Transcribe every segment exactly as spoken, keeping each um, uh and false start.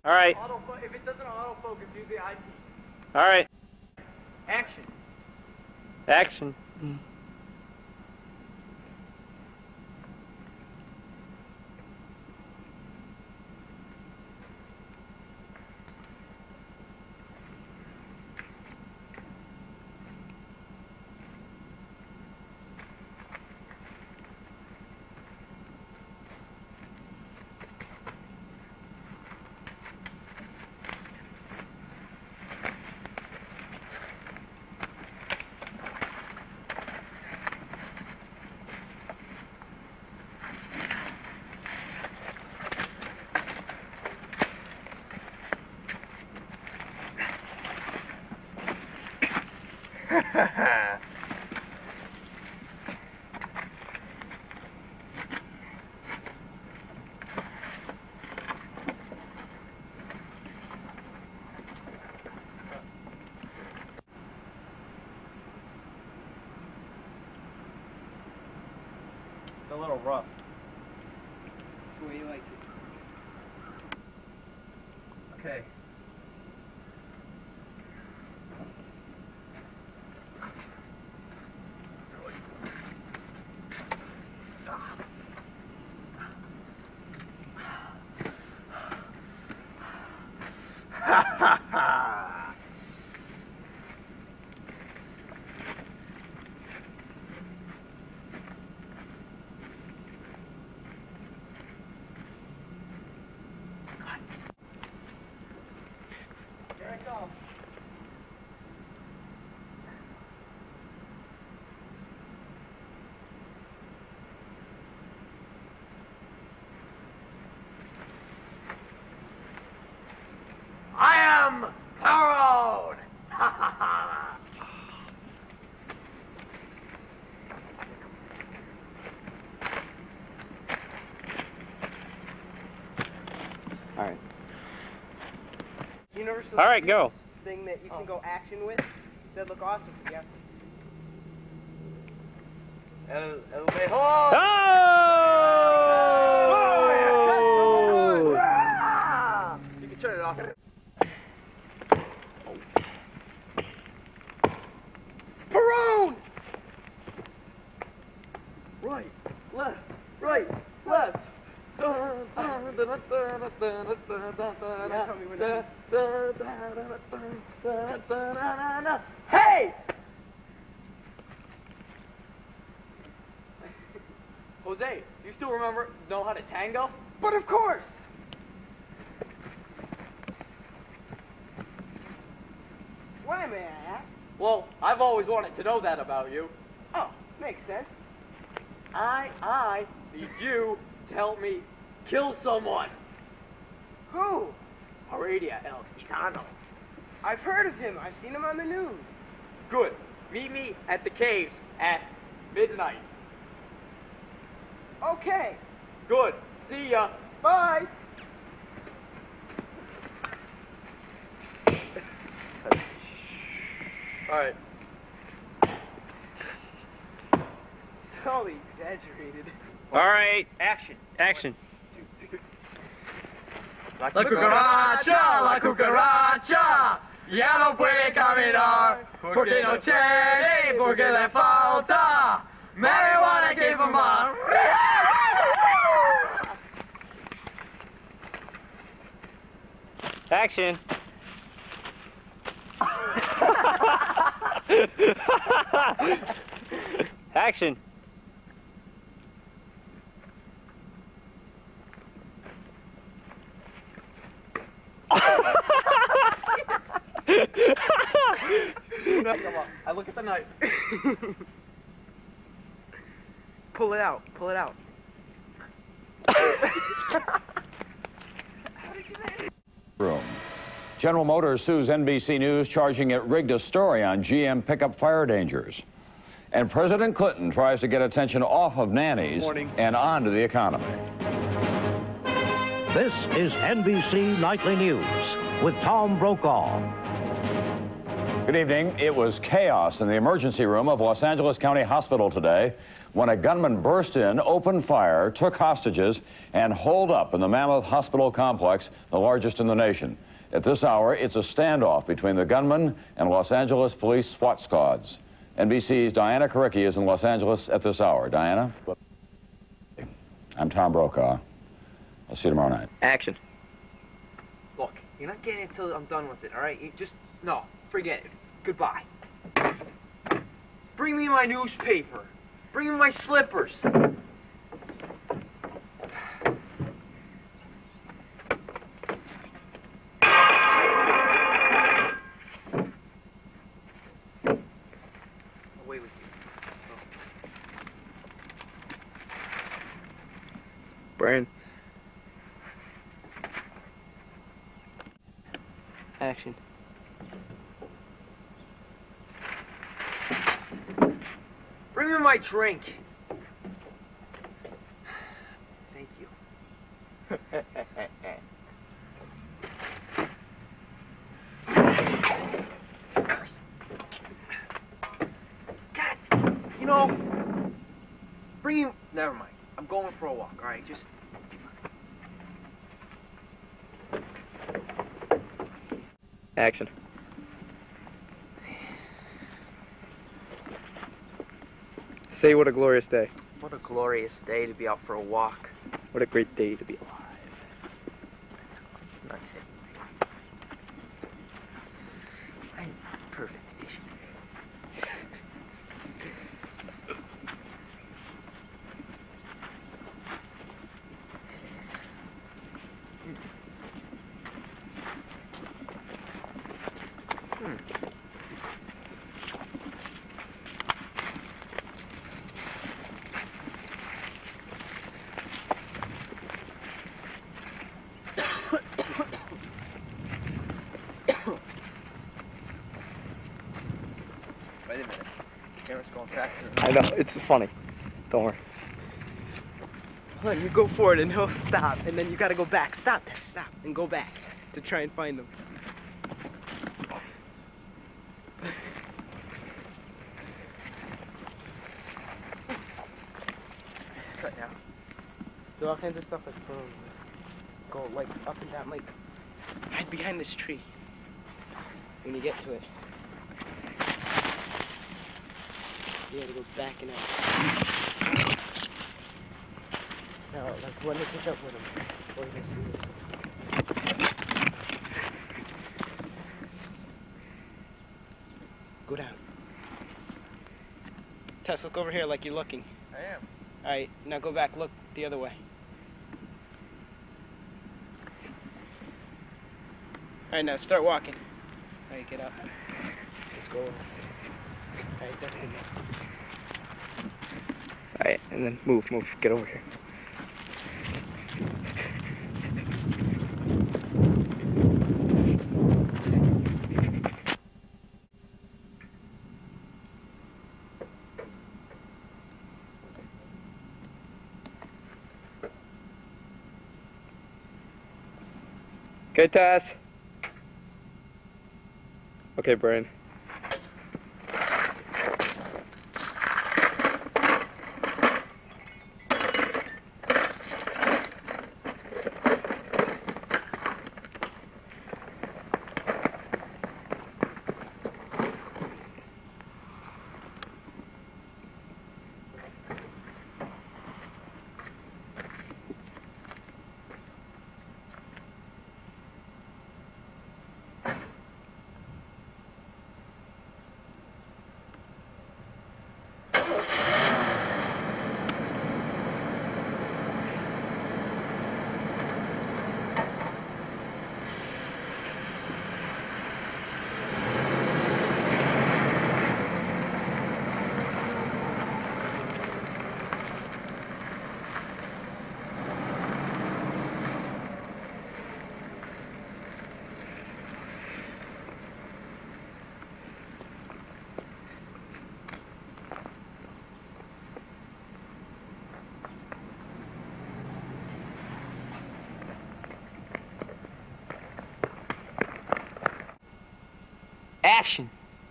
All right. Autofo if it doesn't autofocus, use the eyepiece. All right. Action. Action. It's a little rough. That's the way you like it. Okay. Here I come. I am proud! All right. Universal All right, go. Thing that you can go action with. That'd look awesome for the athletes. El, el mejor! Oh! Oh, yes, you can turn it off. Maroon! Right, left, right, left. Hey! Jose, you still remember, know how to tango? But of course! Why, may I ask? Well, I've always wanted to know that about you. Oh, makes sense. I, I need you to help me kill someone. Who? Heredia El Gitano. I've heard of him. I've seen him on the news. Good. Meet me at the caves at midnight. Okay. Good. See ya. Bye. All right. So exaggerated. All right. Action. Action. La cucaracha, la cucaracha, ya no puede caminar, porque no tiene, porque le falta marihuana que fumar. Action. Action. No, come on. I look at the knife. Pull it out. Pull it out. Room. General Motors sues N B C News, charging it rigged a story on G M pickup fire dangers. And President Clinton tries to get attention off of nannies and onto the economy. This is N B C Nightly News with Tom Brokaw. Good evening. It was chaos in the emergency room of Los Angeles County Hospital today when a gunman burst in, opened fire, took hostages, and holed up in the Mammoth Hospital complex, the largest in the nation. At this hour, it's a standoff between the gunman and Los Angeles police SWAT squads. N B C's Diana Karicki is in Los Angeles at this hour. Diana? I'm Tom Brokaw. I'll see you tomorrow night. Action. Look, you're not getting it until I'm done with it, all right? You just, no, forget it. Goodbye. Bring me my newspaper. Bring me my slippers. Away with you. Brian. Action. Bring me my drink. Thank you. God, you know, bring me, never mind. I'm going for a walk, all right? Just... Action. Say what a glorious day. What a glorious day to be out for a walk. What a great day to be alive. It's nuts hitting me. I perfect condition. Hmm. Wait a minute. The camera's going faster. I know, it's funny. Don't worry. Hold on, you go forward and he'll stop, and then you gotta go back. Stop, stop, and go back to try and find them. Cut now. Do all kinds of stuff like boom. Go like up and down, like hide behind this tree when you get to it. You gotta go back and out. Now, like when they pick up with him, what do they see? Go down. Tess, look over here like you're looking. I am. Alright, now go back, look the other way. Alright, now start walking. Alright, get up. Let's go. Alright, that's good. Alright, and then move, move. Get over here. Okay, Tess. Okay, Brian. Action!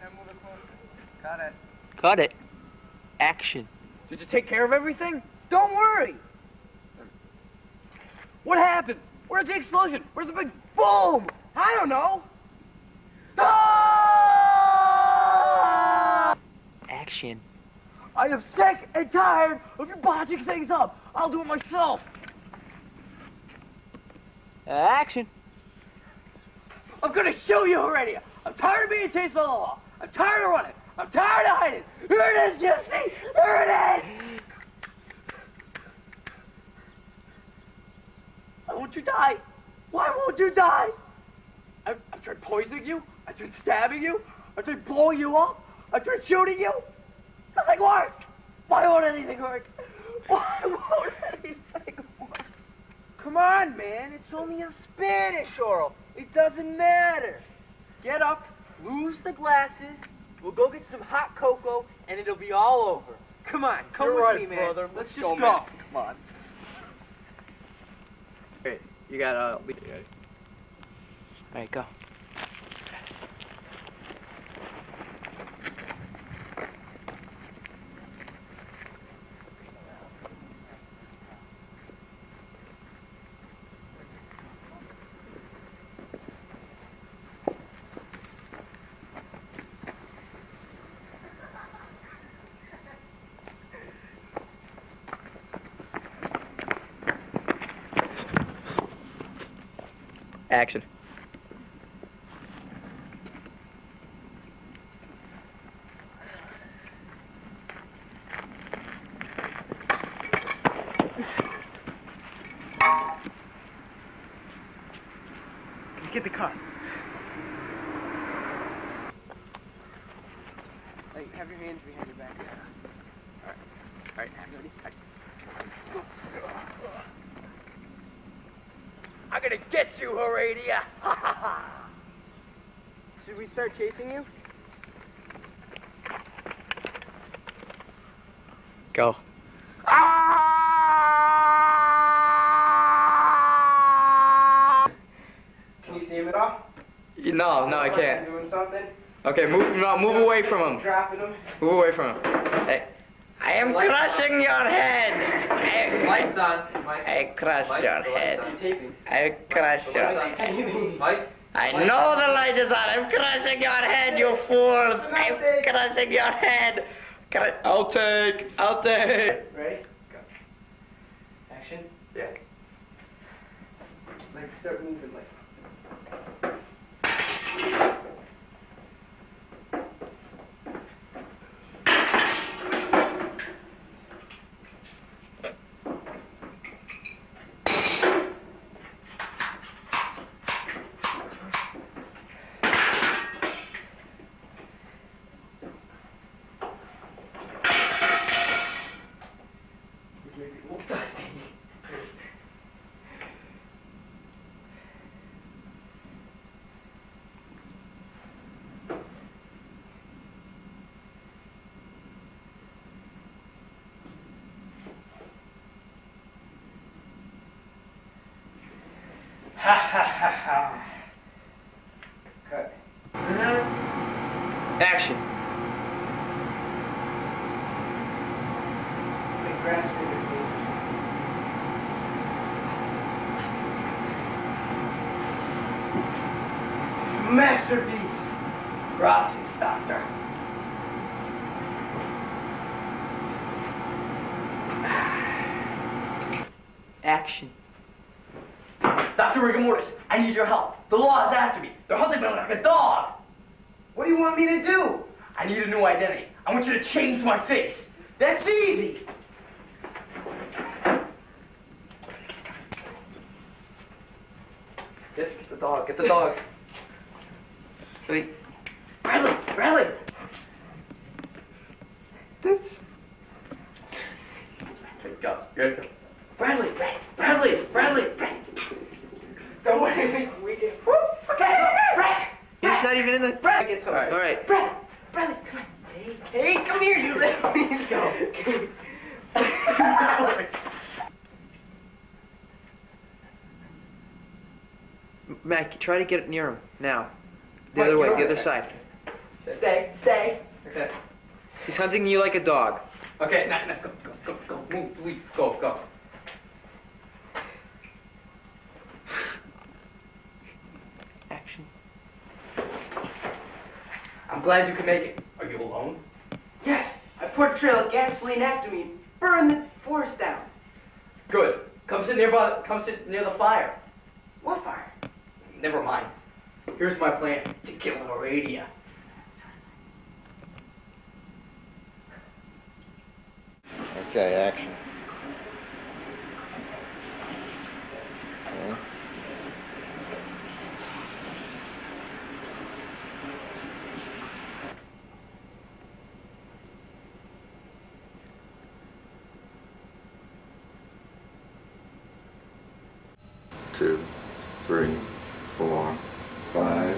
Got it. Cut it. Action. Did you take care of everything? Don't worry. What happened? Where's the explosion? Where's the big boom? I don't know. Ah! Action. I am sick and tired of you botching things up. I'll do it myself. Action. I'm gonna show you already. I'm tired of being chased by the law. I'm tired of running. I'm tired of hiding. Here it is, Gypsy. Here it is. Why won't you die? Why won't you die? I've, I've tried poisoning you. I've tried stabbing you. I've tried blowing you up. I've tried shooting you. Nothing worked. Why won't anything work? Why won't anything work? Come on, man. It's only a Spanish oral. It doesn't matter. Get up, lose the glasses. We'll go get some hot cocoa, and it'll be all over. Come on, come You're with right, me, man. brother. Let's, Let's just go, go. man. Come on. Great. You got uh. All right, go. Action. Get the car. Hey, have your hands behind your back. All right. All right. Ready? I'm gonna get you, Heredia. Should we start chasing you? Go. Can you see him at all? You- No, no, I can't. Doing something? Okay, move. No, move away from him. Dropping him. Move away from him. Hey, I am crushing your head. I, Lights on. Mike. I crush Mike, your the lights head. on. Taping. I crush The your lights head. on. Mike. I know the light is on. I'm crushing your head, you fools. I'm crushing your head. Cru- I'll take. I'll take. Ready? Go. Action. Yeah. Like, start moving, like. Ha ha ha ha. Cut. Action. Big grass figure, please. Masterpiece. Gracias, Doctor. Action. Doctor Rigor Mortis, I need your help. The law is after me. They're hunting me like a dog. What do you want me to do? I need a new identity. I want you to change my face. That's easy. Get the dog. Get the dog. Wait. Bradley, Bradley. This. Okay, go. Good. Go. Bradley, Bradley, Bradley, Bradley. Don't worry, we can. Okay, Brad. He's not even in the. Brad. Get some. All right. Brad, Bradley, come on. Hey, come here, you little. Let's go. Mac, try to get it near him now. The Mike, other way, get the over other there. side. Stay, stay. Okay. He's hunting you like a dog. Okay, now, now, go, go, go, go, move, leave, go, go. Action. I'm glad you could make it. Are you alone? Yes, I poured a trail of gasoline after me and burned the forest down. Good. Come sit nearby. Come sit near the fire. What fire? Never mind. Here's my plan to kill Heredia. Okay, action. Okay. Two, three, four, five.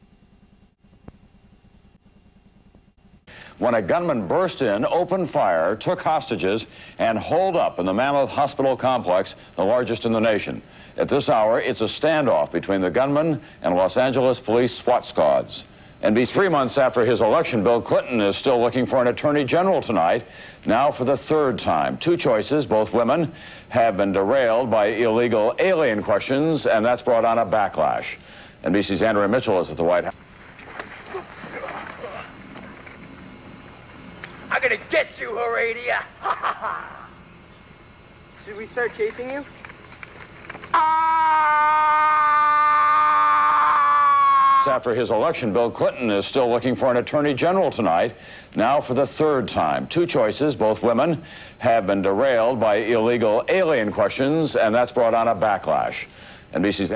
When a gunman burst in, opened fire, took hostages, and holed up in the Mammoth Hospital complex, the largest in the nation. At this hour, it's a standoff between the gunman and Los Angeles police SWAT squads. And be three months after his election, Bill Clinton is still looking for an attorney general tonight, now for the third time. Two choices, both women, have been derailed by illegal alien questions, and that's brought on a backlash. N B C's Andrea Mitchell is at the White House. I'm gonna get you, Heredia! Should we start chasing you? After his election, Bill Clinton is still looking for an attorney general tonight, now for the third time. Two choices, both women, have been derailed by illegal alien questions, and that's brought on a backlash. N B C's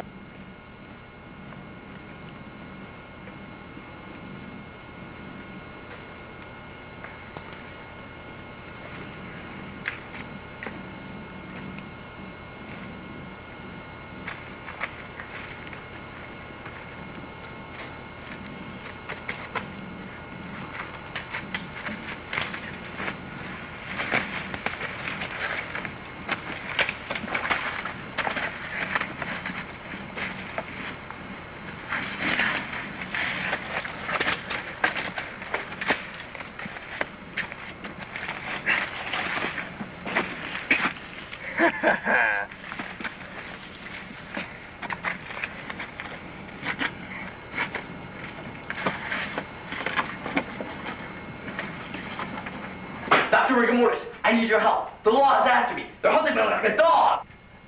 Doctor Rigamortis, I need your help. The law is after me. They're hunting me like a dog.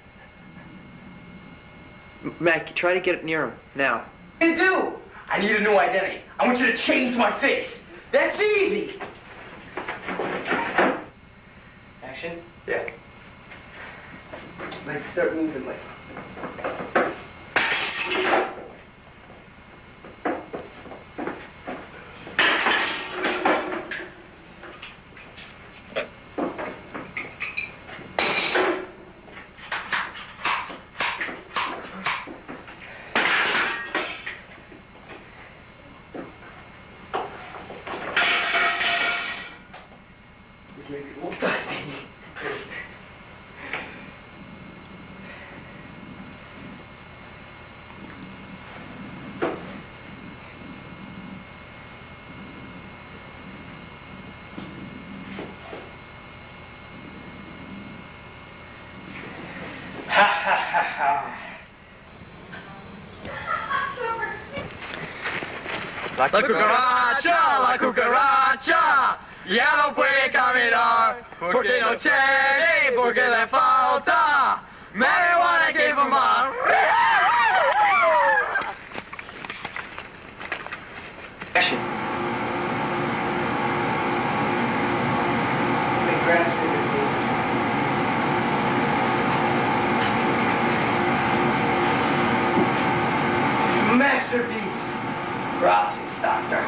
Mac, try to get near him, now. What do you do? I need a new identity. I want you to change my face. That's easy. Action? Yeah. Let's start moving, like. Maybe a little dusty. Ha ha ha ha. La cucaracha, la cucaracha, ya no puede caminar, porque no tiene, porque le falta marihuana que fumar. Action. Big grass figure, please. Masterpiece. Gracias, doctor.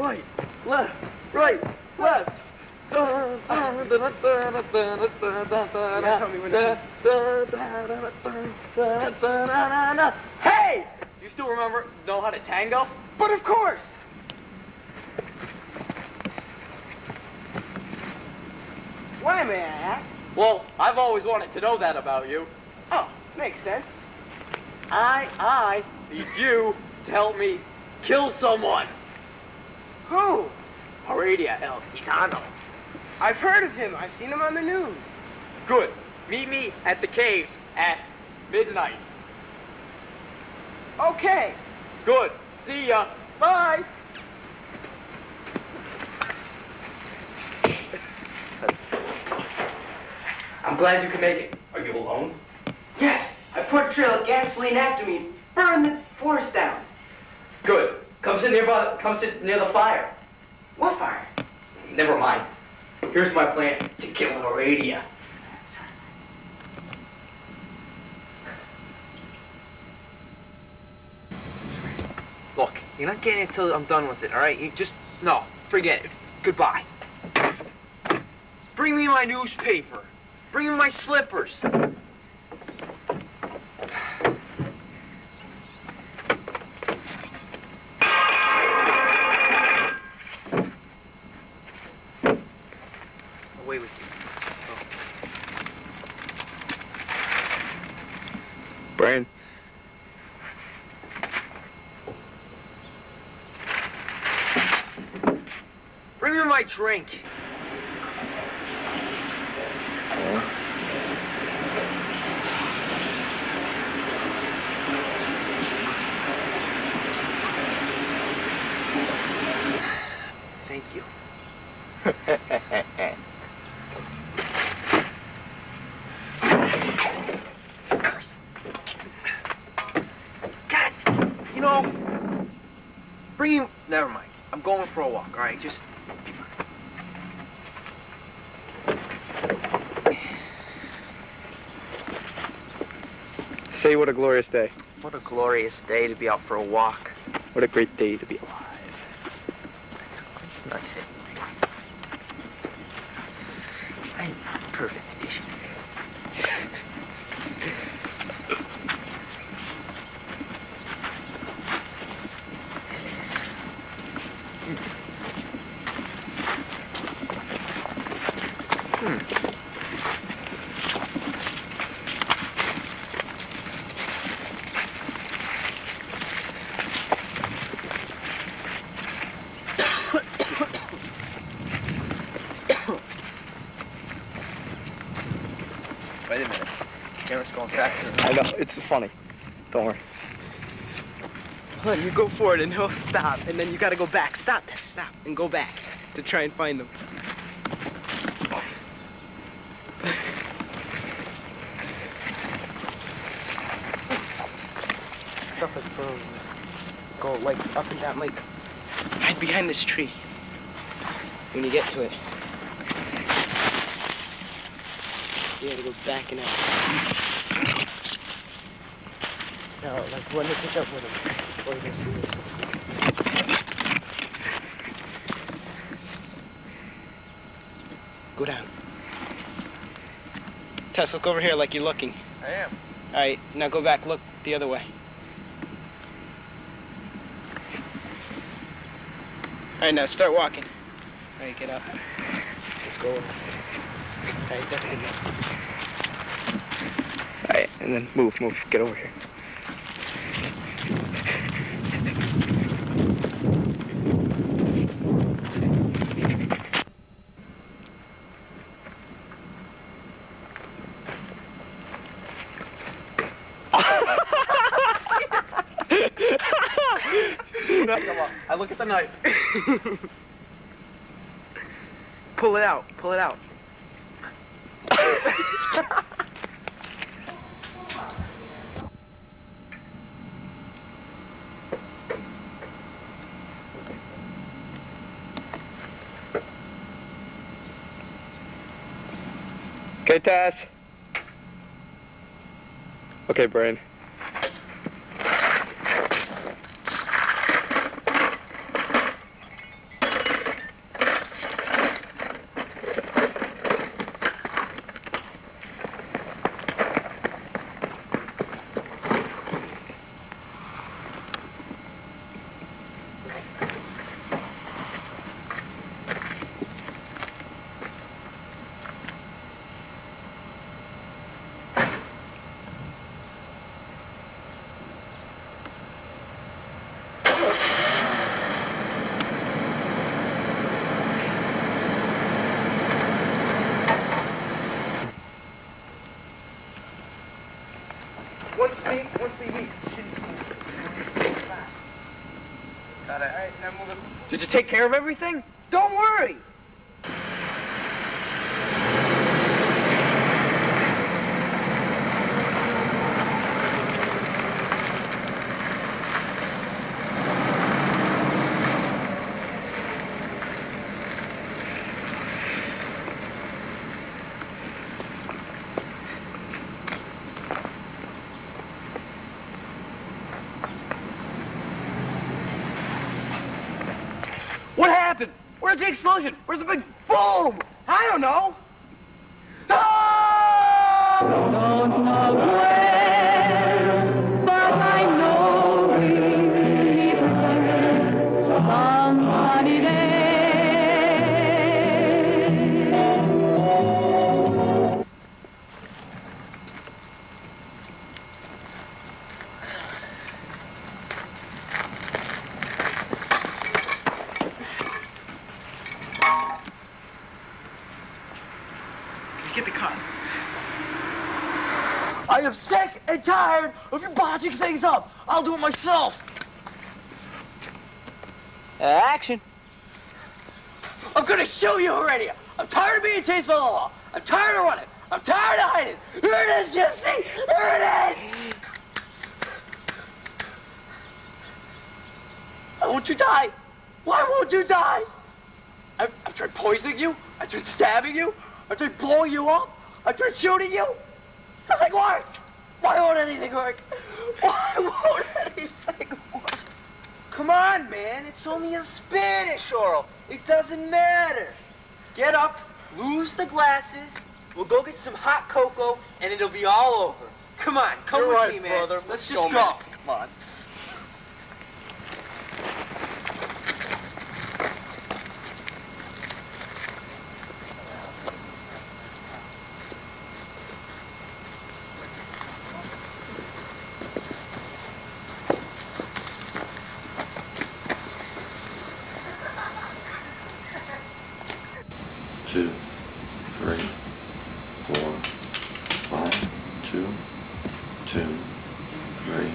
right, left, right, left. Hey! You still remember, know how to tango? But of course! Why, may I ask? Well, I've always wanted to know that about you. Oh, makes sense. I, I need you to help me kill someone. Who? Heredia El Gitano. I've heard of him. I've seen him on the news. Good. Meet me at the caves at midnight. Okay. Good. See ya. Bye. I'm glad you can make it. Are you alone? Yes, I put a trail of gasoline after me and burned the forest down. Good. Come sit nearby. Come sit near the fire. What fire? Never mind. Here's my plan to kill Heredia. Look, you're not getting it till I'm done with it, all right? You just, no, forget it. Goodbye. Bring me my newspaper. Bring me my slippers. Away with you. Oh. Brian. Bring me my drink. Thank you. God, you know, bring you. Never mind. I'm going for a walk. All right, just. Say what a glorious day. What a glorious day to be out for a walk. What a great day to be alive. That's it. I'm not perfect condition. Wait a minute. Camera's going faster. I know, it's funny. Don't worry. Hold on, you go forward and he'll stop, and then you gotta go back. Stop, stop, and go back to try and find them. Stuff is frozen. Go like up and down, like hide behind this tree when you get to it. You gotta go back and out. Now, like when they pick up with him, what are they see? Go down. Tess, look over here like you're looking. I am. All right, now go back, look the other way. All right, now start walking. All right, get up. Let's go. All right, that's good. All right, and then move, move. Get over here. Come on. I look at the knife. Pull it out, pull it out. Okay, Taz. Okay, Brian. One speed, one speed, me. Got it. All right, now move it. Did you take care of everything? Don't worry. What happened? Where's the explosion? Where's the big boom? I don't know. Ah! Don't know where, but I know we'll meet some sunny day. Get the car. I am sick and tired of you botching things up. I'll do it myself. Action. I'm gonna show you already. I'm tired of being chased by the law. I'm tired of running. I'm tired of hiding. Here it is, Gypsy. Here it is. Why won't you die? Why won't you die? I've, I've tried poisoning you. I've tried stabbing you. I've tried blowing you up. I've tried shooting you. Nothing worked. Why won't anything work? Why won't anything work? Come on, man. It's only a Spanish oral. It doesn't matter. Get up, lose the glasses. We'll go get some hot cocoa, and it'll be all over. Come on, come You're with right, me, man. brother. Let's, Let's just go, go. man. Come on. Two, three, four, five, two, two, three.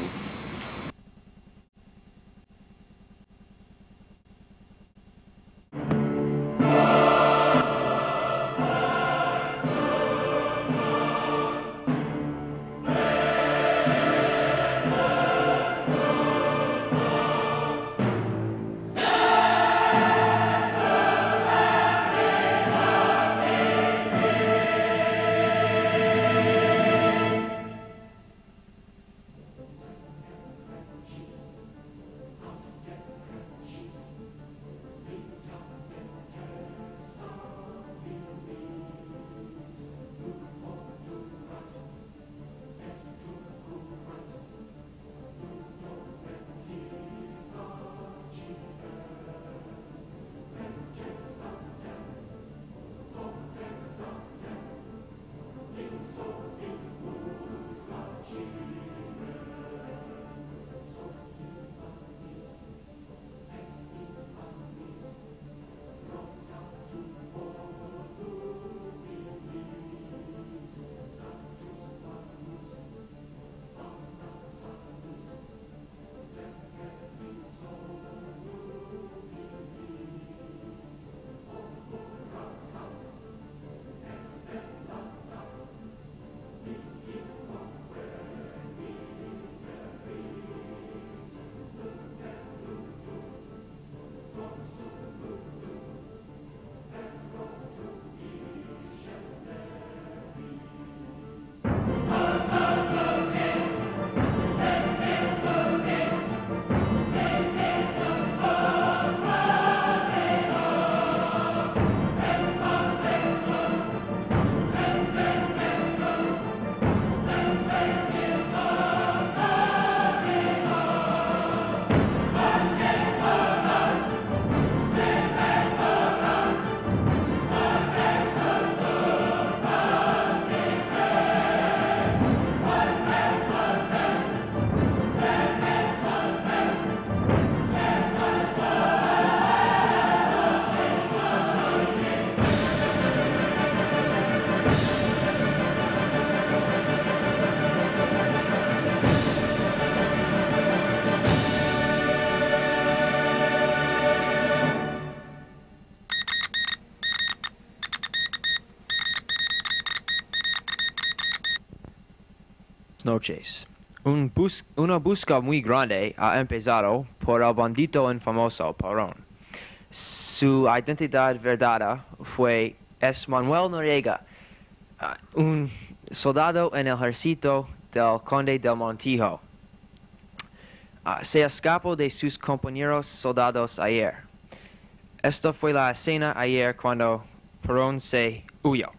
noches. Un bus una busca muy grande ha empezado por el bandito infamoso Perón. Su identidad verdadera fue es Manuel Noriega, uh, un soldado en el ejército del conde del Montijo. Uh, se escapó de sus compañeros soldados ayer. Esta fue la escena ayer cuando Perón se huyó.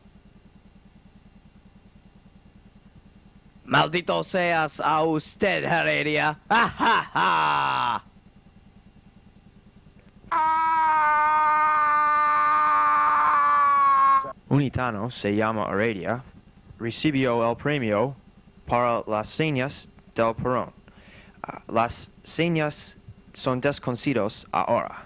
Maldito seas a usted, Heredia. ¡Ja, ja, ja! Un gitano se llama Heredia, recibió el premio para las señas del Perón. Uh, las señas son desconocidos ahora.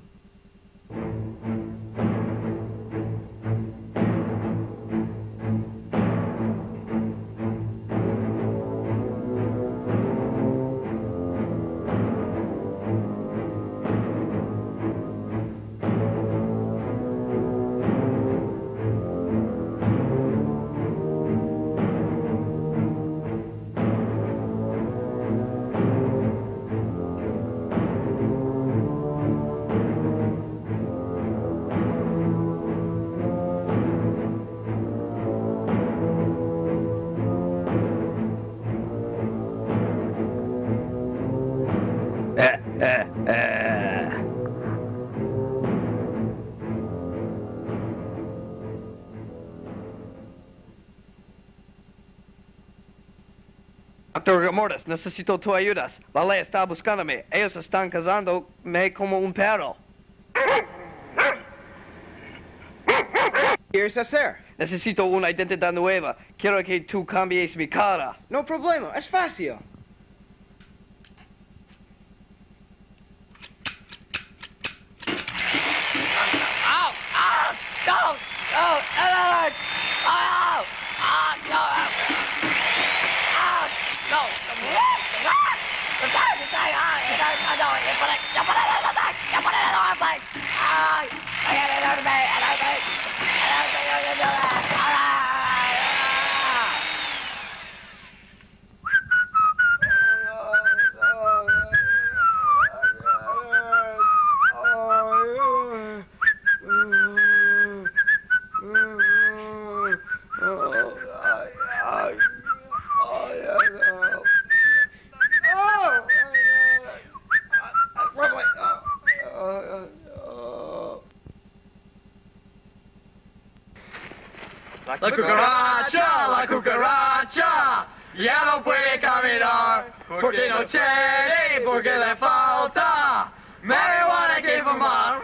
Doctor Gamordas, necesito tu ayudas. La ley está buscándome. Ellos están cazándome como un perro. ¿Quieres hacer? Necesito una identidad nueva. Quiero que tú cambies mi cara. No problema, es fácil. ¡Au! ¡Au! ¡No! ¡No! ¡No! ¡Au! ¡Ah! ¡No! La cucaracha, la cucaracha, ya no puede caminar, porque no tiene, porque le falta marihuana que fumar.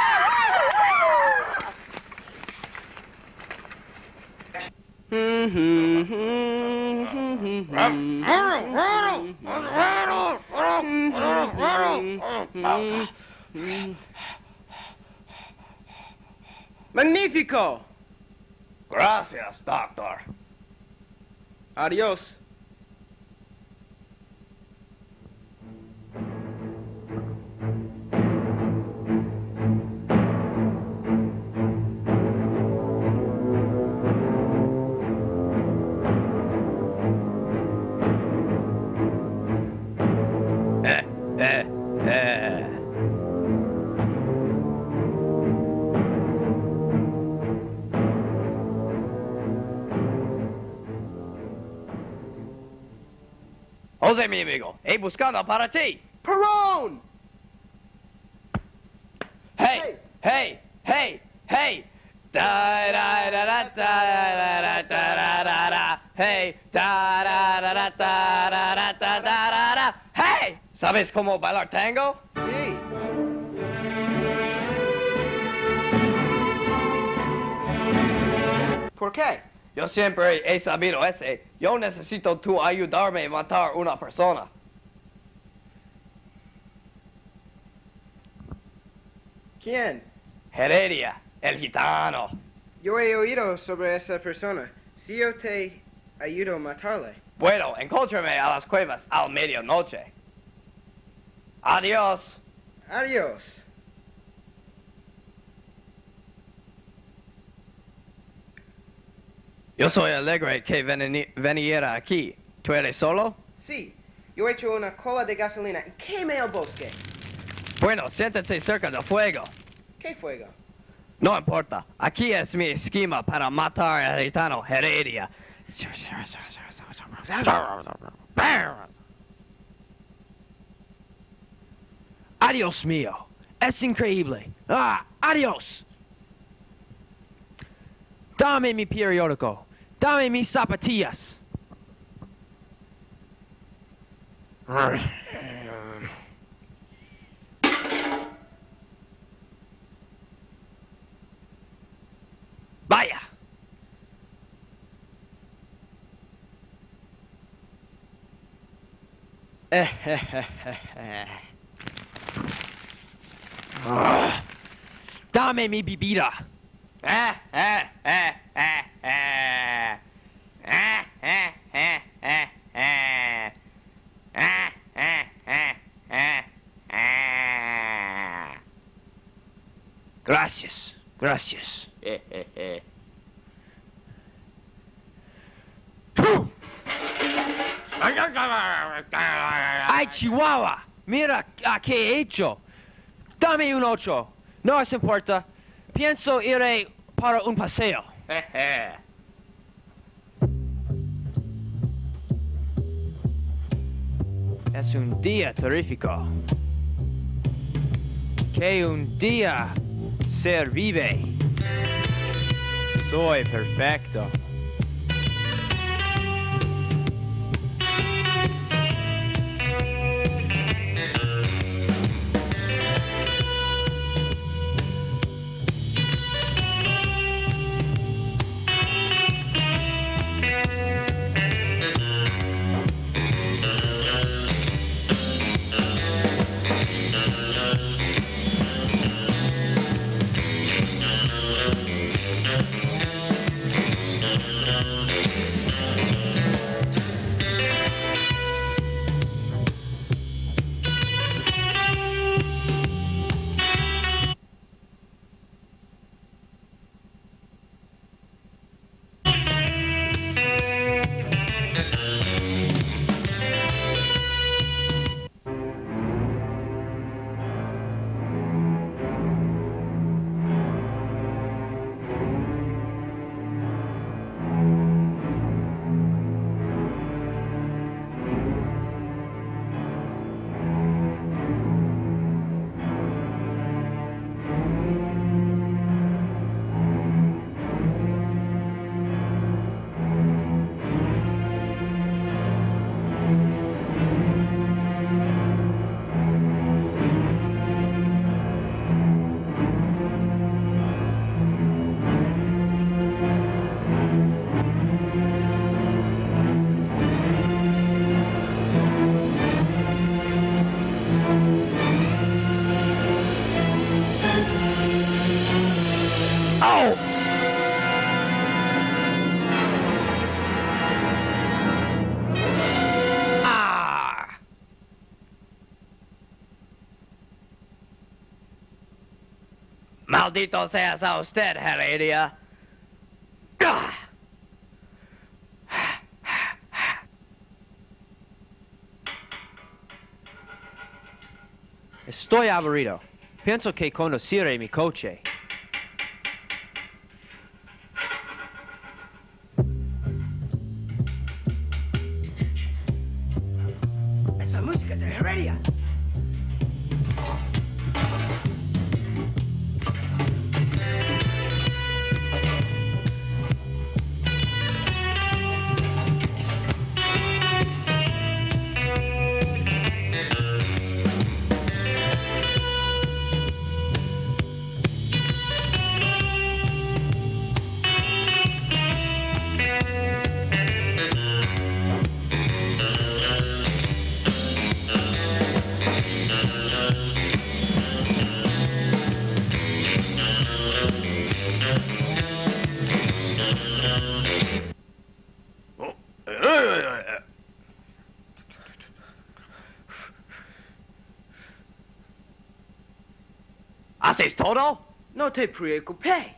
Magnífico. Gracias, doctor. Adiós. Eh, eh, eh. José, mi amigo, he buscado para ti. Perón. Hey, hey, hey, hey. Da da da da da da da da da. Hey, da da da da da da da da da. Hey, ¿sabes cómo bailar tango? Sí. ¿Por qué? Yo siempre he sabido ese. Yo necesito tú ayudarme a matar una persona. ¿Quién? Heredia, el gitano. Yo he oído sobre esa persona. Si yo te ayudo a matarle. Bueno, encontrame a las cuevas al medianoche. Adiós. Adiós. Yo soy alegre que veni- veniera aquí. ¿Tú eres solo? Sí, yo he hecho una cola de gasolina en queme el bosque. Bueno, siéntate cerca del fuego. ¿Qué fuego? No importa. Aquí es mi esquema para matar al gitano Heredia. Adiós mío. Es increíble. Ah, adiós. Dame mi periódico. Dame mis zapatillas. Vaya. Ah, dame mi bebida. Ah, ah, ah, ah, ah. Ah, ah, ah, ah, ah. Ah, ah, ah, ah, ah. Gracias, gracias. ¡Ay, Chihuahua! Mira a qué he hecho. Dame un ocho. No os importa. Pienso iré para un paseo. Es un día terrífico. Que un día ser vive. Soy perfecto. Maldito seas a usted, Heredia. Estoy aburrido. Pienso que conduciré mi coche. Es la música de Heredia. ¿Haces todo? No te preocupes.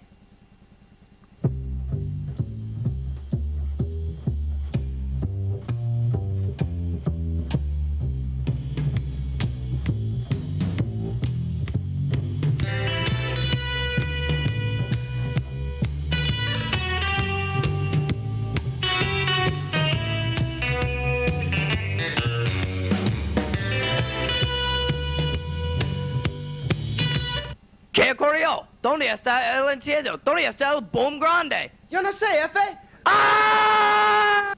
¿Dónde está el enciendo? ¿Dónde está el boom grande? Yo no sé, jefe. ¡Ah!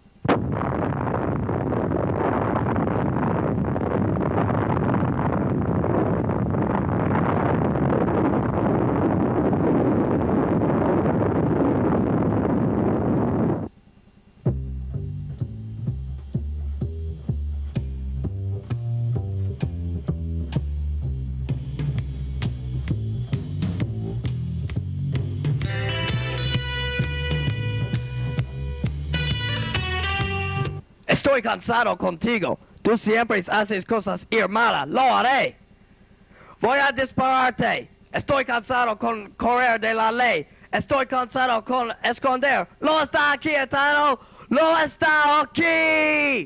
Estoy cansado contigo. Tú siempre haces cosas ir malas. Lo haré. Voy a dispararte. Estoy cansado con correr de la ley. Estoy cansado con esconder. Lo está aquí, Etano. Lo está aquí.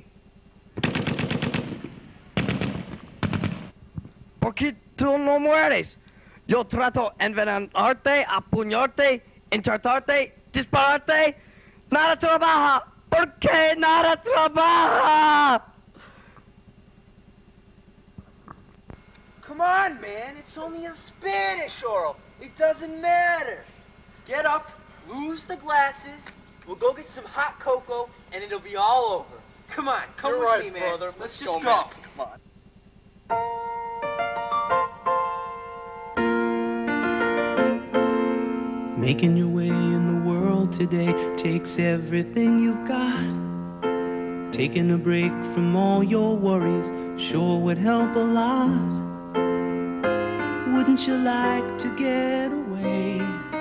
¿Por qué tú no mueres? Yo trato de envenenarte, apuñarte, intentarte, dispararte. Nada trabaja. ¿Por qué nada trabaja? Come on, man. It's only a Spanish oral. It doesn't matter. Get up, lose the glasses. We'll go get some hot cocoa, and it'll be all over. Come on, come You're with right, me, man. brother. Let's Let's just go, go. man. Come on. Making your way in the world today takes everything you've got. Taking a break from all your worries sure would help a lot. Wouldn't you like to get away?